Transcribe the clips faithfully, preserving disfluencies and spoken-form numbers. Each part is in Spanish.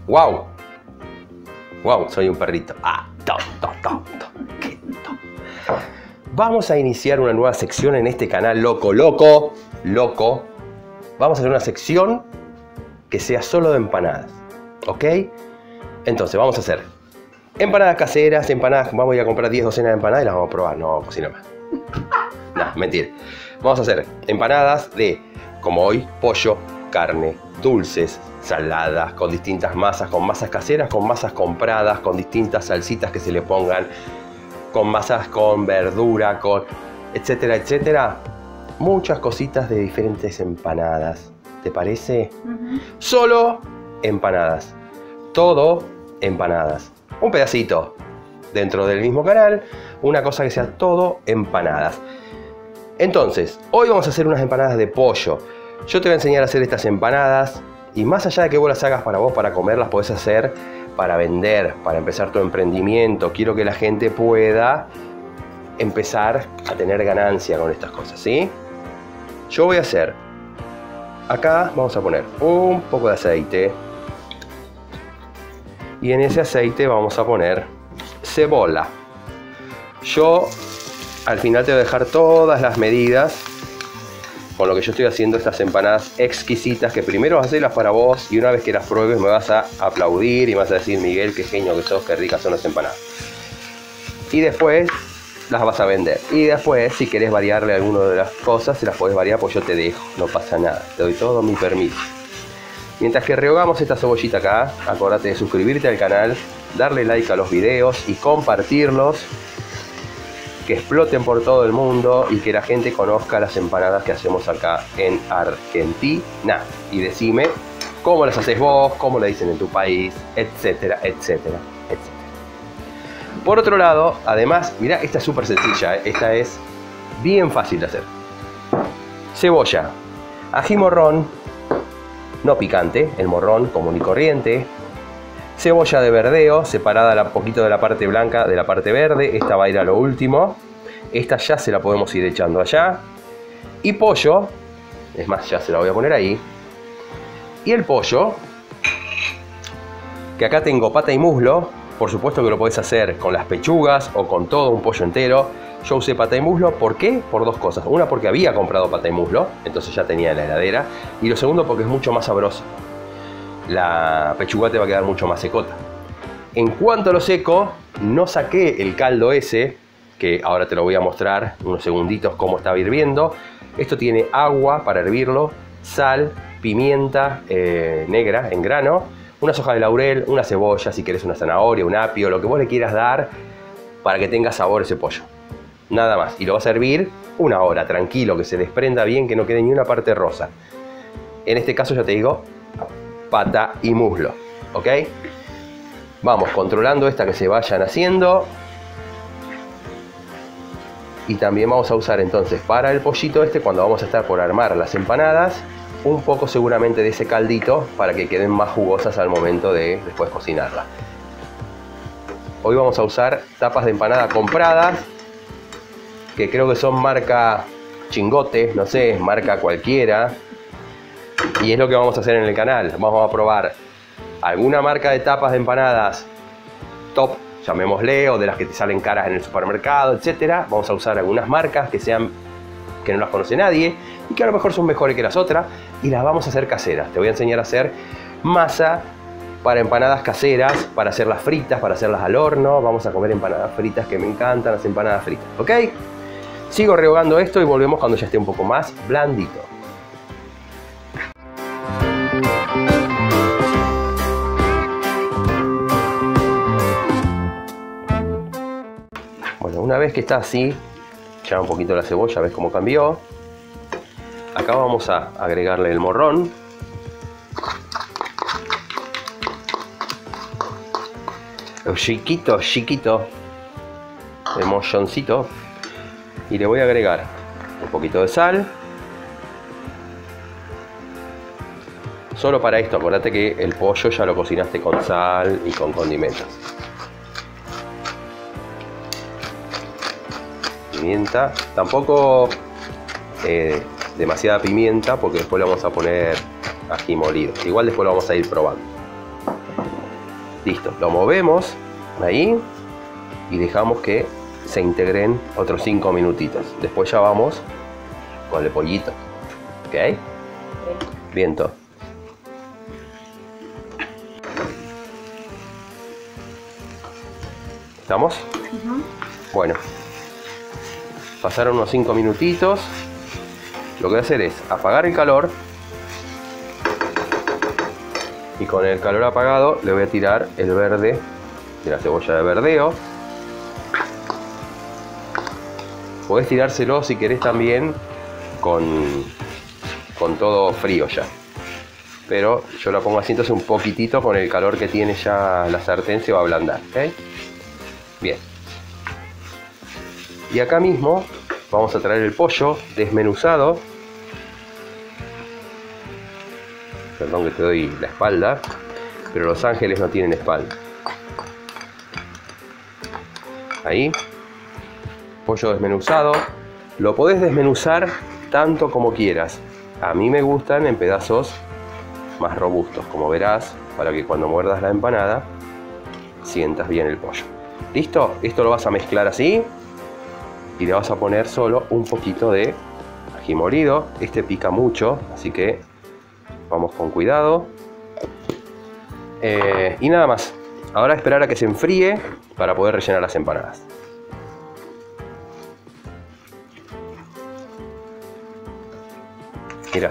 ¡Wow! ¡Wow! Soy un perrito. ¡Ah! To, to, to, to. ¡Qué to! Vamos a iniciar una nueva sección en este canal, loco, loco, loco. Vamos a hacer una sección que sea solo de empanadas, ¿ok? Entonces vamos a hacer empanadas caseras, empanadas, vamos a ir a comprar diez docenas de empanadas y las vamos a probar, no cocina más. No, mentira. Vamos a hacer empanadas de, como hoy, pollo, carne, dulces, saladas, con distintas masas, con masas caseras, con masas compradas, con distintas salsitas que se le pongan, con masas con verdura, con etcétera, etcétera. Muchas cositas de diferentes empanadas. ¿Te parece? Uh-huh. Solo empanadas. Todo empanadas. Un pedacito dentro del mismo canal. Una cosa que sea todo empanadas. Entonces, hoy vamos a hacer unas empanadas de pollo. Yo te voy a enseñar a hacer estas empanadas. Y más allá de que vos las hagas para vos, para comer, las podés hacer para vender, para empezar tu emprendimiento. Quiero que la gente pueda empezar a tener ganancia con estas cosas, ¿sí? Yo voy a hacer, acá vamos a poner un poco de aceite. Y en ese aceite vamos a poner cebolla. Yo al final te voy a dejar todas las medidas con lo que yo estoy haciendo estas empanadas exquisitas, que primero vas a hacerlas para vos y una vez que las pruebes me vas a aplaudir y me vas a decir: Miguel, qué genio que sos, qué ricas son las empanadas. Y después las vas a vender. Y después, si querés variarle alguna de las cosas, se las podés variar, pues yo te dejo, no pasa nada, te doy todo mi permiso. Mientras que rehogamos esta cebollita acá, acordate de suscribirte al canal, darle like a los videos y compartirlos, que exploten por todo el mundo y que la gente conozca las empanadas que hacemos acá en Argentina. Y decime cómo las haces vos, cómo le dicen en tu país, etcétera, etcétera, etcétera. Por otro lado, además, mirá, esta es súper sencilla, ¿eh? Esta es bien fácil de hacer. Cebolla, ají morrón, no picante, el morrón común y corriente. Cebolla de verdeo, separada un poquito de la parte blanca de la parte verde. Esta va a ir a lo último. Esta ya se la podemos ir echando allá. Y pollo, es más, ya se la voy a poner ahí. Y el pollo, que acá tengo pata y muslo. Por supuesto que lo podés hacer con las pechugas o con todo un pollo entero. Yo usé pata y muslo, ¿por qué? Por dos cosas. Una, porque había comprado pata y muslo, entonces ya tenía en la heladera. Y lo segundo, porque es mucho más sabroso. La pechuga te va a quedar mucho más secota. En cuanto a lo seco, no saqué el caldo ese, que ahora te lo voy a mostrar unos segunditos cómo estaba hirviendo. Esto tiene agua para hervirlo, sal, pimienta eh, negra en grano, unas hojas de laurel, una cebolla, si querés una zanahoria, un apio, lo que vos le quieras dar para que tenga sabor ese pollo. Nada más. Y lo vas a hervir una hora, tranquilo, que se desprenda bien, que no quede ni una parte rosa. En este caso ya te digo, pata y muslo, ¿ok? Vamos controlando esta que se vayan haciendo. Y también vamos a usar entonces para el pollito este, cuando vamos a estar por armar las empanadas, un poco seguramente de ese caldito para que queden más jugosas al momento de después cocinarla. Hoy vamos a usar tapas de empanada compradas, que creo que son marca Chingote, no sé, marca cualquiera. Y es lo que vamos a hacer en el canal. Vamos a probar alguna marca de tapas de empanadas top, llamémosle, o de las que te salen caras en el supermercado, etcétera. Vamos a usar algunas marcas que sean que no las conoce nadie y que a lo mejor son mejores que las otras, y las vamos a hacer caseras. Te voy a enseñar a hacer masa para empanadas caseras, para hacerlas fritas, para hacerlas al horno. Vamos a comer empanadas fritas, que me encantan las empanadas fritas, ¿ok? Sigo rehogando esto y volvemos cuando ya esté un poco más blandito. Bueno, una vez que está así, ya un poquito la cebolla, ves cómo cambió. Acá vamos a agregarle el morrón. El chiquito, chiquito. El molloncito. Y le voy a agregar un poquito de sal. Solo para esto, acordate que el pollo ya lo cocinaste con sal y con condimentos. Pimienta, tampoco eh, demasiada pimienta, porque después le vamos a poner ají molido. Igual después lo vamos a ir probando. Listo, lo movemos ahí y dejamos que se integren otros cinco minutitos. Después ya vamos con el pollito. ¿Ok? Okay. Bien todo. ¿Estamos? Uh-huh. Bueno, pasaron unos cinco minutitos. Lo que voy a hacer es apagar el calor. Y con el calor apagado le voy a tirar el verde de la cebolla de verdeo. Podés tirárselo si querés también con, con todo frío ya. Pero yo lo pongo así, entonces un poquitito con el calor que tiene ya la sartén se va a ablandar. ¿Okay? Bien. Y acá mismo vamos a traer el pollo desmenuzado. Perdón que te doy la espalda, pero los ángeles no tienen espalda. Ahí. Pollo desmenuzado. Lo podés desmenuzar tanto como quieras. A mí me gustan en pedazos más robustos, como verás, para que cuando muerdas la empanada sientas bien el pollo. ¿Listo? Esto lo vas a mezclar así y le vas a poner solo un poquito de ají molido. Este pica mucho, así que vamos con cuidado. Eh, y nada más. Ahora esperar a que se enfríe para poder rellenar las empanadas. Mira.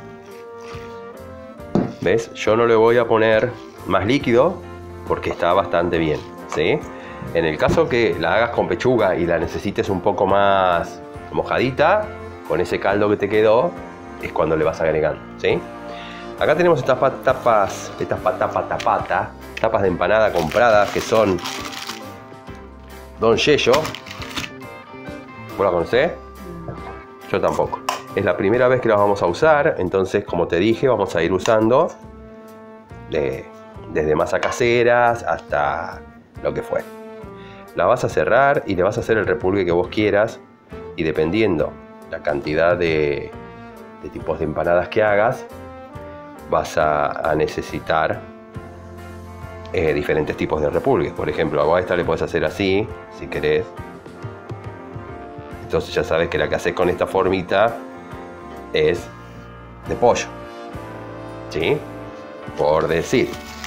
¿Ves? Yo no le voy a poner más líquido porque está bastante bien, ¿sí? En el caso que la hagas con pechuga y la necesites un poco más mojadita, con ese caldo que te quedó, es cuando le vas agregando, ¿sí? Acá tenemos estas tapas, estas tapas tapata, tapas de empanada compradas que son Don Yello. ¿Vos la conocés? Yo tampoco. Es la primera vez que las vamos a usar, entonces como te dije vamos a ir usando de, desde masa caseras hasta lo que fue. La vas a cerrar y le vas a hacer el repulgue que vos quieras y dependiendo la cantidad de, de tipos de empanadas que hagas vas a, a necesitar eh, diferentes tipos de repulgues. Por ejemplo, a esta le puedes hacer así si querés. Entonces ya sabes que la que haces con esta formita es de pollo, ¿sí? Por decir.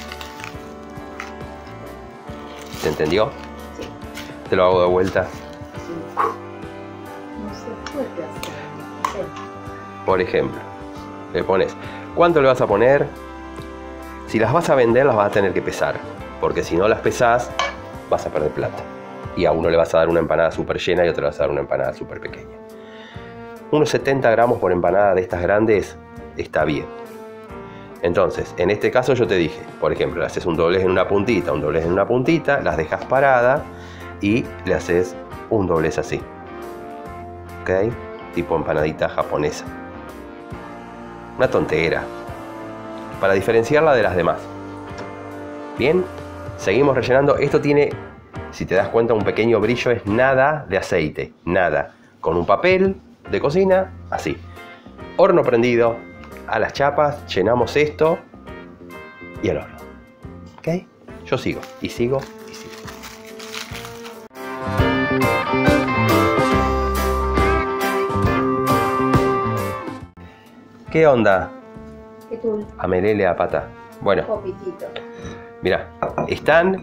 ¿Se entendió? Sí. Te lo hago de vuelta. Sí. No se puede hacer. Sí. Por ejemplo, le pones, ¿cuánto le vas a poner? Si las vas a vender, las vas a tener que pesar, porque si no las pesás, vas a perder plata. Y a uno le vas a dar una empanada súper llena y a otro le vas a dar una empanada súper pequeña. Unos setenta gramos por empanada de estas grandes está bien. Entonces, en este caso yo te dije, por ejemplo, le haces un doblez en una puntita, un doblez en una puntita, las dejas parada y le haces un doblez así. ¿Ok? Tipo empanadita japonesa. Una tontera. Para diferenciarla de las demás. Bien, seguimos rellenando. Esto tiene, si te das cuenta, un pequeño brillo, es nada de aceite, nada. Con un papel de cocina, así. Horno prendido, a las chapas, llenamos esto y al horno. ¿Ok? Yo sigo, y sigo, y sigo. ¿Qué onda? ¿Qué tú? Amelele a pata. Bueno, Popitito. mira, están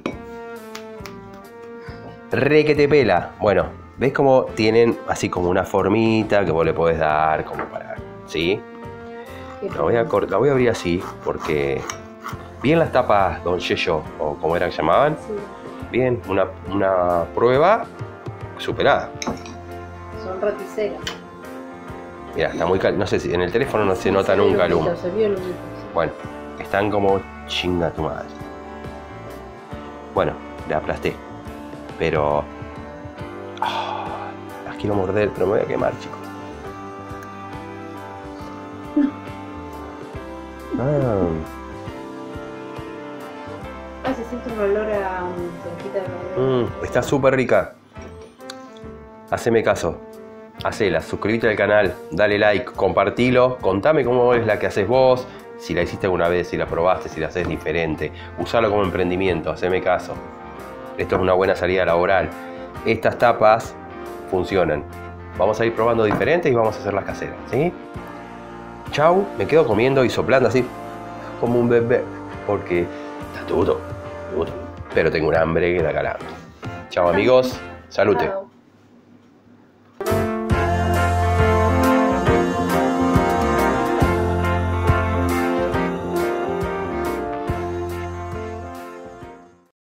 re que te pela. Bueno, ¿ves cómo tienen así como una formita que vos le podés dar como para... ¿Sí? La voy a, la voy a abrir así porque... Bien las tapas Don Yello, o como era que llamaban. Sí. Bien, una, una prueba superada. Son roticeras. Mira, está muy cal... No sé si en el teléfono no se nota se nunca el humo. Se vio el humo, sí. Bueno, están como chinga tu madre. Bueno, le aplasté. Pero... Oh, las quiero morder, pero me voy a quemar, chicos. Ah, Ah, se siente un olor a um, cerquita de verdura. mm, está súper rica. Haceme caso. Hacela, suscríbete al canal, dale like, compartilo, contame cómo es la que haces vos, Si la hiciste alguna vez, si la probaste, si la haces diferente, usalo como emprendimiento, haceme caso. Esto es una buena salida laboral. Estas tapas funcionan. Vamos a ir probando diferentes y vamos a hacer las caseras, ¿sí? Chau, me quedo comiendo y soplando así, como un bebé, porque está todo, todo. Pero tengo un hambre que da calambre. Chau amigos, salute. Chao.